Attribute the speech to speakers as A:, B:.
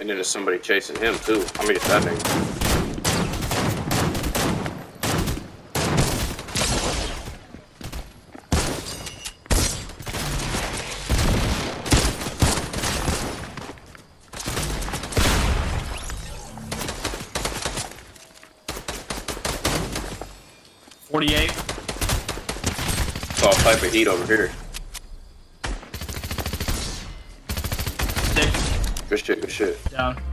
A: And there's somebody chasing him too. How many is that nigga? All type of heat over here.
B: Sick.
A: Good shit, good shit.
B: Down.